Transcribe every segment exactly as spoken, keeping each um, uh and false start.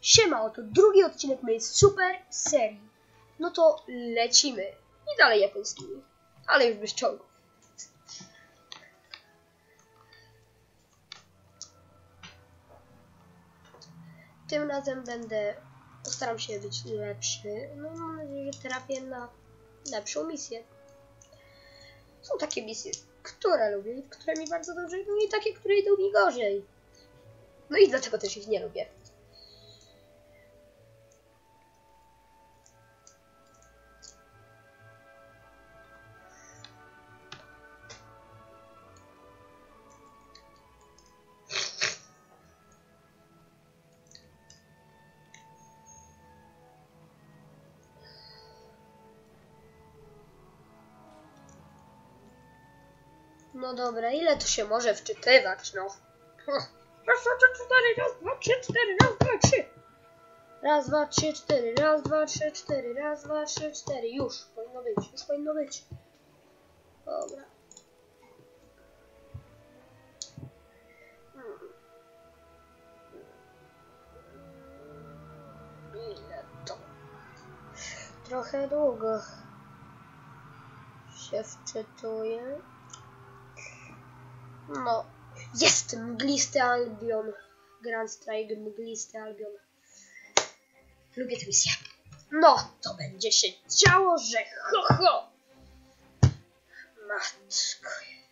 Siema, oto drugi odcinek mojej super serii. No to lecimy. I dalej japoński, ale już bez czołgów. Tym razem będę, postaram się być lepszy. No mam nadzieję, że trafię na lepszą misję. Są takie misje, które lubię, które mi bardzo dobrze idą i takie, które idą mi gorzej. No i dlatego też ich nie lubię. No dobra, ile to się może wczytywać, no? Raz, dwa, trzy, cztery, raz, dwa, trzy, cztery, raz, dwa, trzy. Raz, dwa, trzy, cztery, raz, dwa, trzy, cztery, raz, dwa, trzy, cztery. Już powinno być, już powinno być. Dobra. Hmm. Ile to? Trochę długo się wczytuje. No, jest mglisty Albion. Grand Strike, mglisty Albion. Lubię tę misję. No, to będzie się działo, że ho ho! Matko.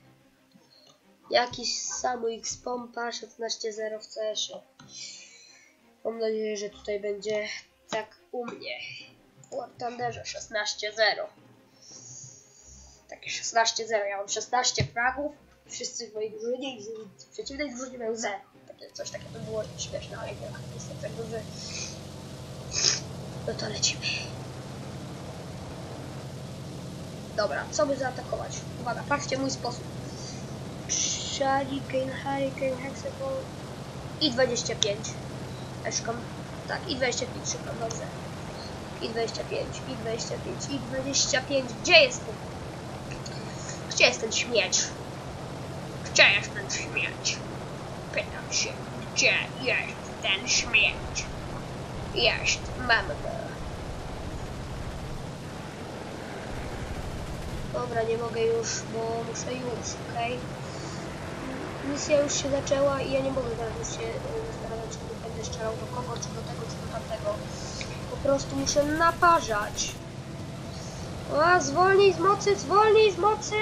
Jakiś Samu-X pompa szesnaście zero w C S-ie. Mam nadzieję, że tutaj będzie tak u mnie. W War Thunderze szesnaście zero. Takie szesnaście zero. Ja mam szesnaście fragów. Wszyscy w mojej drużynie i w przeciwnej drużynie mają zero. Takie, coś takiego by było śmieszne, ale nie jestem tak dobrze. No to lecimy. Dobra, co by zaatakować? Uwaga, patrzcie mój sposób. Shuriken, Hurricane, Hexapol i dwadzieścia pięć. Eszkam. Tak, i dwadzieścia pięć, szybko, dobrze. I dwadzieścia pięć, i dwadzieścia pięć, i dwadzieścia pięć. Gdzie jest ten? Gdzie jest ten śmieć? Gdzie jest ten śmieć? Pytam się, gdzie jest ten śmieć? Jest, mamy go. Dobra, nie mogę już, bo muszę już, okej? Okay? Misja już się zaczęła i ja nie mogę teraz już się zastanawiać, czy będę strzelał do kogo, czy do tego, czy do tamtego. Po prostu muszę naparzać. A, zwolnij z mocy, zwolnij z mocy!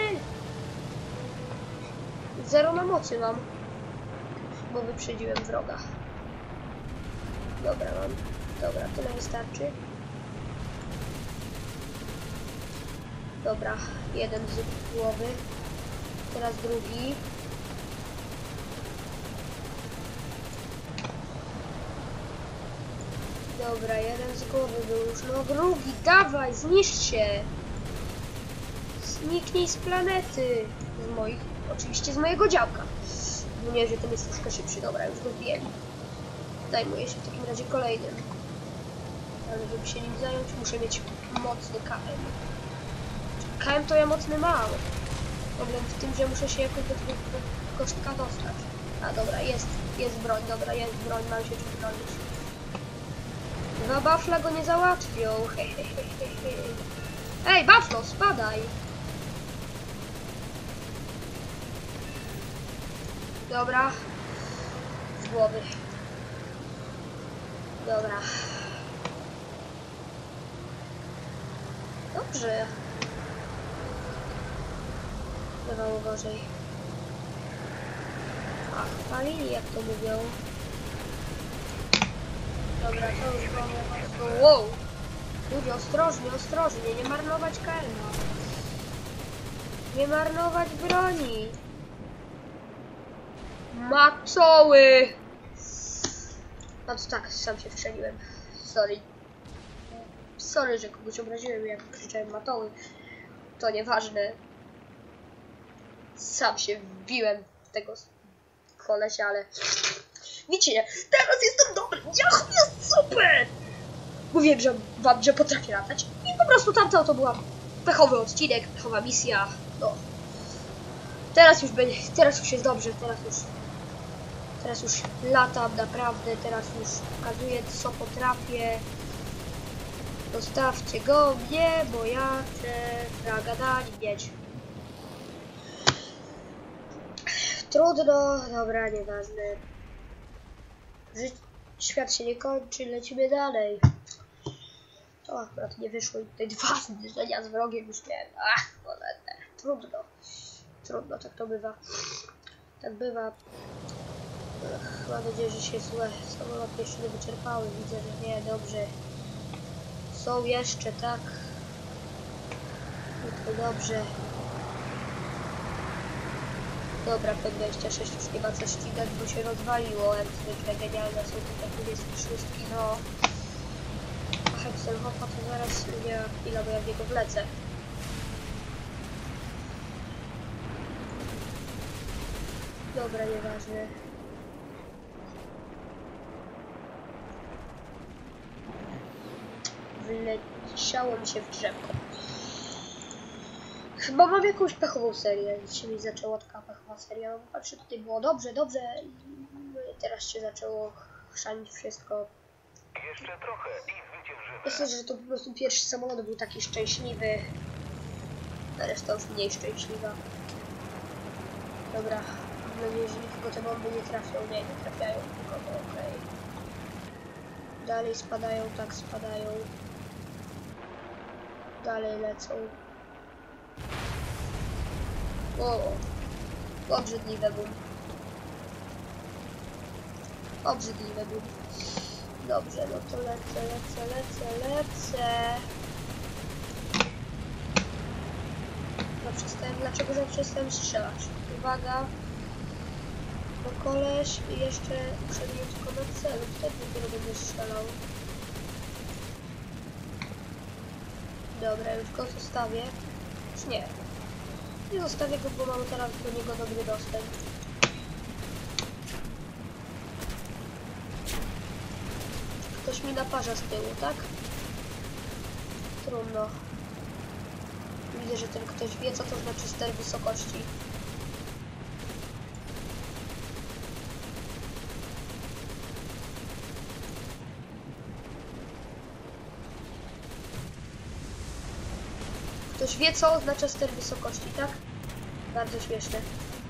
Zero na mocy mam, bo wyprzedziłem wroga. Dobra, mam. Dobra, tyle wystarczy. Dobra, jeden z głowy. Teraz drugi. Dobra, jeden z głowy był już. No drugi, dawaj, zniszcz się! Zniknij z planety! Z moich, oczywiście z mojego działka. No nie, że ten jest troszkę szybszy. Dobra, już go wbijeli. Zajmuję się w takim razie kolejnym. Ale żeby się nim zająć, muszę mieć mocny K M. K M to ja mocny mam. Problem w tym, że muszę się jakoś do tego kostka dostać. A dobra, jest, jest broń, dobra, jest broń, mam się czym bronić. Dwa bafla go nie załatwią. He, he, he, he, he. Ej, baflo, spadaj! Dobra. Z głowy. Dobra. Dobrze. Bywało gorzej. A, chwalili, jak to mówią. Dobra, to już było. Wow! Ludzie, ostrożnie, ostrożnie, nie marnować K M-a. Nie marnować broni. Macoły! No to tak, sam się wstrzeliłem. Sorry. Sorry, że kogoś obraziłem, jak krzyczałem matoły. To nieważne. Sam się wbiłem w tego kolesia, ale... Widzicie, teraz jestem dobry! Jach, jest super! Mówiłem, że wam, że potrafię latać. I po prostu tamto to była pechowy odcinek, pechowa misja. No. Teraz już będzie, teraz już jest dobrze, teraz już Teraz już latam naprawdę, teraz już pokazuję, co potrafię. Zostawcie go mnie, bo ja chcę fraga na nim mieć. Trudno, dobra, nieważne. Ży Świat się nie kończy, lecimy dalej. To akurat nie wyszło i tutaj dwa zderzenia z wrogiem już miałem. Ach, cholerne. Trudno. Trudno, tak to bywa. Tak bywa. Ech, mam nadzieję, że się złe samoloty jeszcze nie wyczerpały. Widzę, że nie, dobrze. Są jeszcze, tak. No to dobrze. Dobra, P dwadzieścia sześć już nie ma co ścigać, bo się rozwaliło. Jak zwykle genialne są tutaj dwadzieścia sześć, no. Hexelhofa to zaraz nie ma chwila, bo ja w niego wlecę. Dobra, nieważne. Wleciało mi się w drzewko. Chyba mam jakąś pechową serię. Dzisiaj mi zaczęła taka pechowa seria. No, patrzę, tutaj było dobrze, dobrze. No i teraz się zaczęło chrzanić wszystko. Jeszcze trochę i zwyciężymy. Myślę, że to po prostu pierwszy samolot był taki szczęśliwy. A reszta już mniej szczęśliwa. Dobra. Mam nadzieję, że nikogo te bomby nie trafią. Nie, nie trafiają nikogo, okej. Okay. Dalej spadają, tak spadają. Dalej lecą. O, obrzydliwe bum. Obrzydliwe bum. Dobrze, no to lecę, lecę, lecę, lecę. No przestałem, dlaczego ja przestałem strzelać? Uwaga. No koleś i jeszcze muszę mieć tylko na celu, wtedy dopiero będę strzelał. Dobra, już go zostawię. Już nie. Nie zostawię go, bo mam teraz do niego dobry dostęp. Ktoś mi naparza z tyłu, tak? Trudno. Widzę, że ten ktoś wie, co to znaczy ster wysokości. Ktoś wie, co oznacza ster wysokości, tak? Bardzo śmieszne.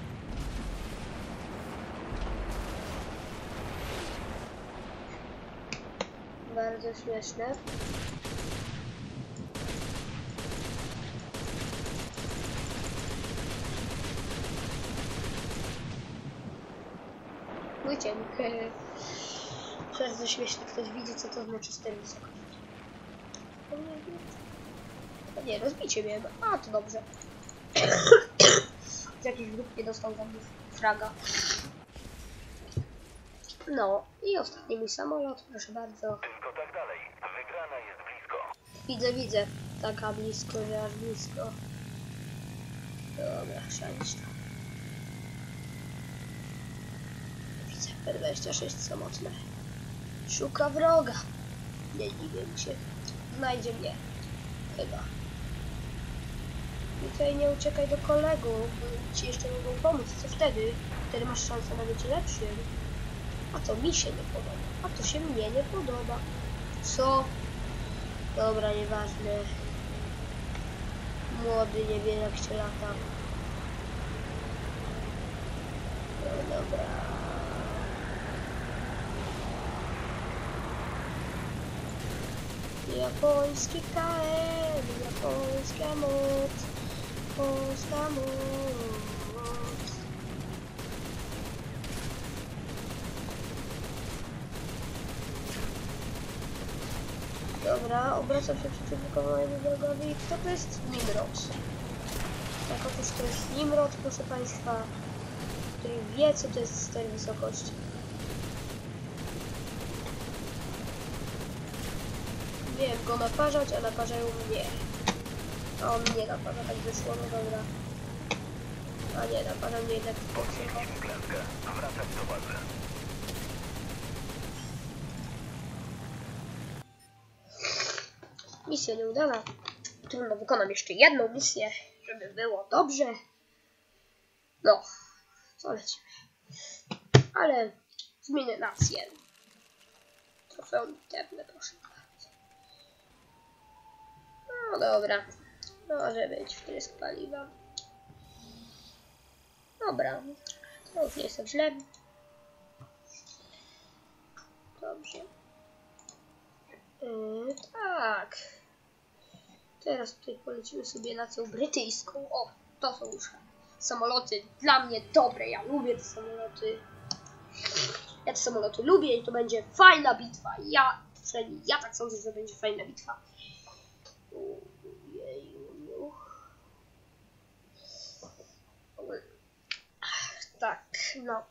Bardzo śmieszne. Mój cień. Bardzo śmieszne. Ktoś widzi, co to znaczy ster wysokości. No nie, rozbicie mnie. A, to dobrze. Z jakiejś grup nie dostał za mnie fraga. No i ostatni mój samolot, proszę bardzo. Tylko tak dalej. Wygrana jest blisko. Widzę, widzę. Taka blisko, że aż blisko. Dobra, szanić to. Widzę P dwadzieścia sześć samotne. Szuka wroga. Nie dziwię się. Znajdzie mnie. Chyba. I tutaj nie uciekaj do kolegów, bo ci jeszcze mogą pomóc. Co wtedy? Wtedy masz szansę na bycie lepszym. A to mi się nie podoba. A to się mnie nie podoba. Co? Dobra, nieważne. Młody, nie wiem jak się lata. No dobra. Japoński K M, japońska moc, polska moc. Dobra, obracam się przeciwko mojemu wrogowi. Kto to jest? Nimrod. Tak, otóż to jest Nimrod, proszę Państwa, który wie, co to jest ster wysokości. Wiem go naparzać, a naparzają mnie. A on mnie naparza, tak wyszło, no dobra. A nie, naparza mnie jednak w Potwierdzimy klęskę. Wracać do bazy. Misja nieudana. Trudno, wykonam jeszcze jedną misję, żeby było dobrze. No, co lecimy. Ale Zmienię nację. Trofeum bitewne, proszę bardzo. No dobra. Może być wtrysk paliwa. Dobra. To już nie jest tak źle. Dobrze. Yy, tak. Teraz tutaj polecimy sobie na całą brytyjską. O, to są już samoloty dla mnie dobre. Ja lubię te samoloty. Ja te samoloty lubię i to będzie fajna bitwa. Ja, przynajmniej ja tak sądzę, że będzie fajna bitwa. Ojeju. Tak, no.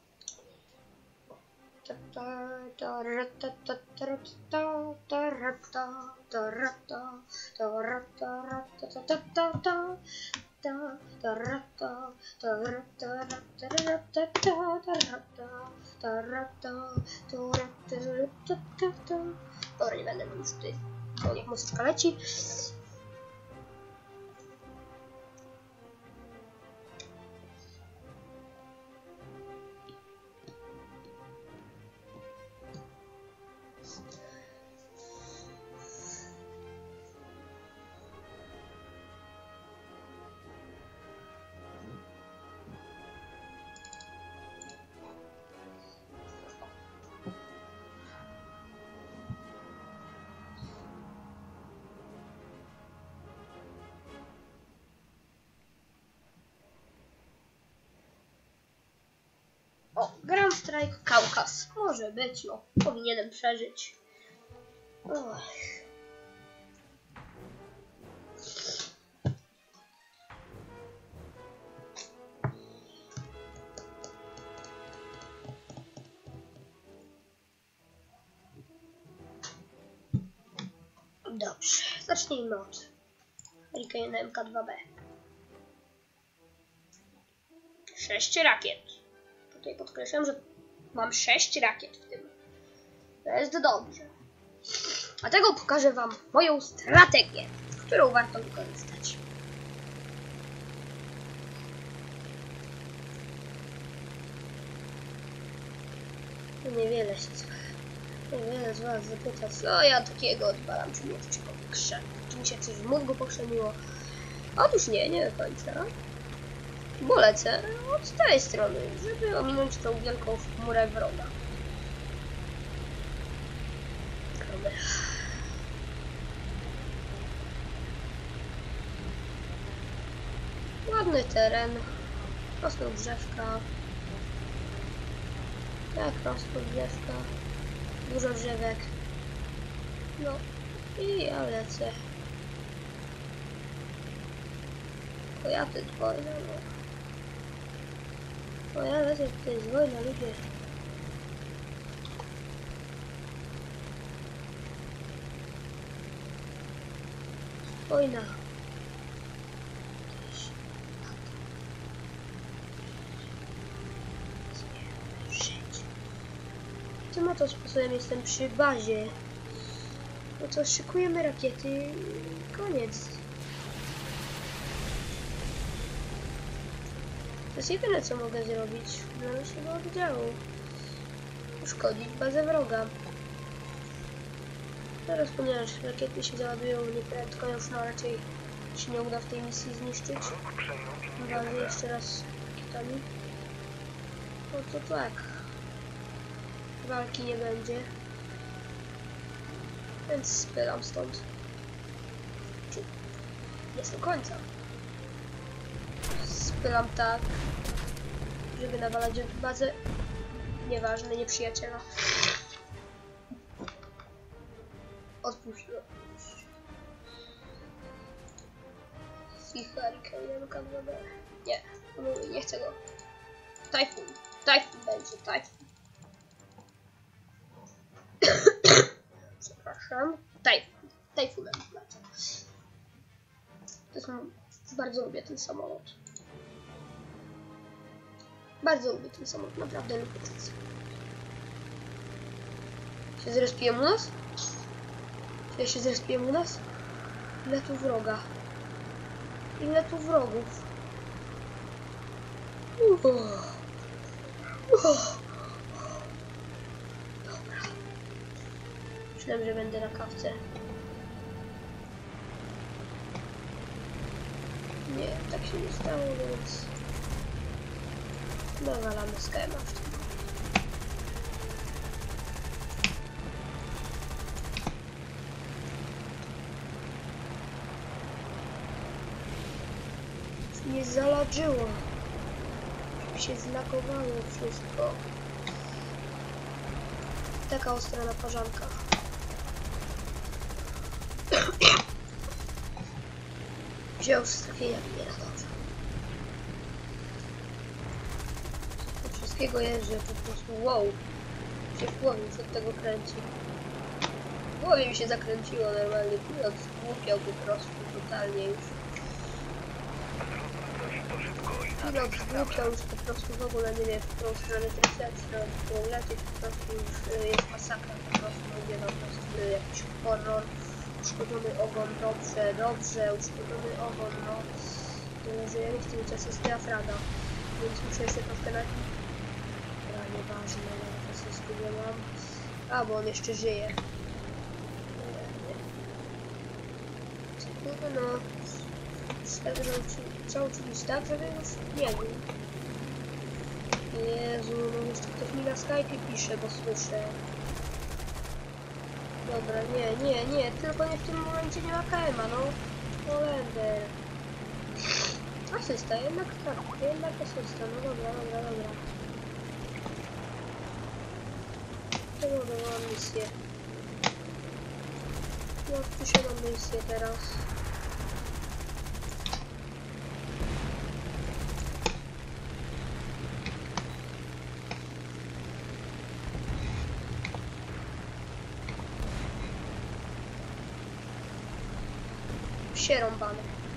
Dobra, nie będę już tutaj. To niech muzyczka leci. O, Grand Strike Kaukaz. Może być, no. Powinienem przeżyć. Och. Dobrze, zacznijmy od Hurricane M K dwa B. Sześć rakiet. Tutaj podkreślam, że mam sześć rakiet w tym. To jest dobrze. Dlatego pokażę wam moją strategię, którą warto wykorzystać. Niewiele się Niewiele z was zapyta, co ja takiego odwalam, czy mnie coś pokrzemiło, czy mi się coś w mózgu pokrzemiło. Otóż nie, nie do końca. Bo lecę od tej strony, żeby ominąć tą wielką chmurę wroga. Dobra. Ładny teren. Prosto drzewka. Tak, prosto drzewka. Dużo drzewek. No i ja lecę. O ja ty wojna, no. O ja lecę, to jest wojna, lubię. Wojna. Tym oto sposobem jestem przy bazie. No to szykujemy rakiety i koniec. To jest jedyne, co mogę zrobić dla naszego oddziału. Uszkodzić bazę wroga. Teraz, ponieważ rakiety się załadują nieprędko, już no raczej się nie uda w tej misji zniszczyć. Bazę jeszcze raz rakietami. No to tak. Walki nie będzie. Więc spylam stąd. Nie do końca. Spylam tak, żeby nawalać bazę. Nieważne, nieprzyjaciela. Odpuść, odpuść. I Hurricane M K dwa B. Nie, mówię, nie chcę go. Tajfun, tajfun będzie, tajfun. Przepraszam. Tajfun, tajfunem lecę. To jest, bardzo lubię ten samolot. Bardzo lubię ten samolot, naprawdę lubię ten samolot. Się zrespiłem u nas? Czy ja się zrespiłem u nas? Ile tu wroga? Ile tu wrogów? Uff. Uff. Myślałem, że będę na kawce. Nie, tak się nie stało, więc nawalamy skema w tym. Nie zaladżyło. Się zlagowało wszystko. Taka ostra naparzanka. Wziął z trafienia mnie na dobrze. Do wszystkiego jest, że po prostu wow. Się w głowie już od tego kręci. W głowie mi się zakręciło normalnie. Pilot zgłupiał po prostu totalnie już. Pilot zgłupiał już po prostu w ogóle nie wie, w którą stronę trafia, czy na którą lecieć, po prostu już y, jest masakra, po prostu mówię, no po prostu y, jakiś horror, uszkodzony ogon, dobrze, dobrze, uszkodzony ogon, no, y, że ja nie w tym czasie jest diafraga, więc muszę jeszcze troszkę na... Dobra, nieważne, ja na rosyjsku nie mam, a, bo on jeszcze żyje. Kurde, no, tak, że co uczyć tak, żeby już nie wiem. Jezu, no jeszcze ktoś mi na Skype pisze, bo słyszę. Dobra, nie, nie, nie, tylko nie w tym momencie nie ma K M a, no. Holender. Asysta, jednak tak, jednak asysta, no dobra, dobra, dobra. To dobra, mam misję. No, piszę mam misję teraz. Rąbane.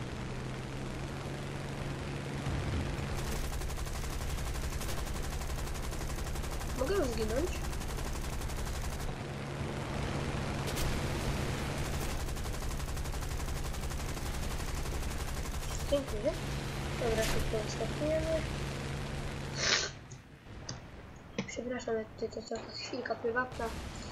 Mogę już zginąć? Dziękuję. Dobra, szybko wskakujemy. Przepraszam, jak tutaj to taka chwilka prywatna.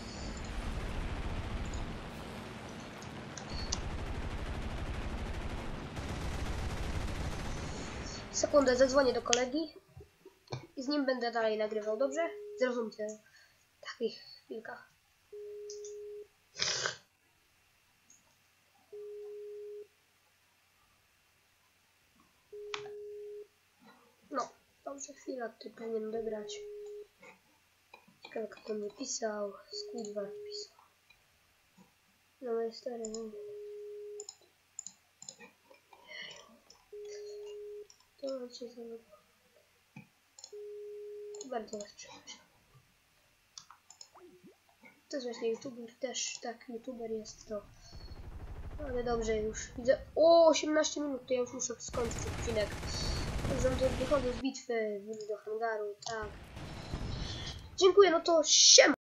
Sekundę, zadzwonię do kolegi i z nim będę dalej nagrywał, dobrze? Zrozumcie w takich chwilkach. No, dobrze, chwila, ty powinien odebrać. Ciekawe, kto mnie pisał. Squidward pisał. No, moje stare, no. To cię zamówiło. Bardzo was przepraszam. To jest właśnie youtuber, też tak, youtuber jest to. Ale dobrze już. Widzę. O, osiemnaście minut, to ja już muszę skończyć odcinek. Także wychodzę z bitwy, do hangaru, tak. Dziękuję, no to siema!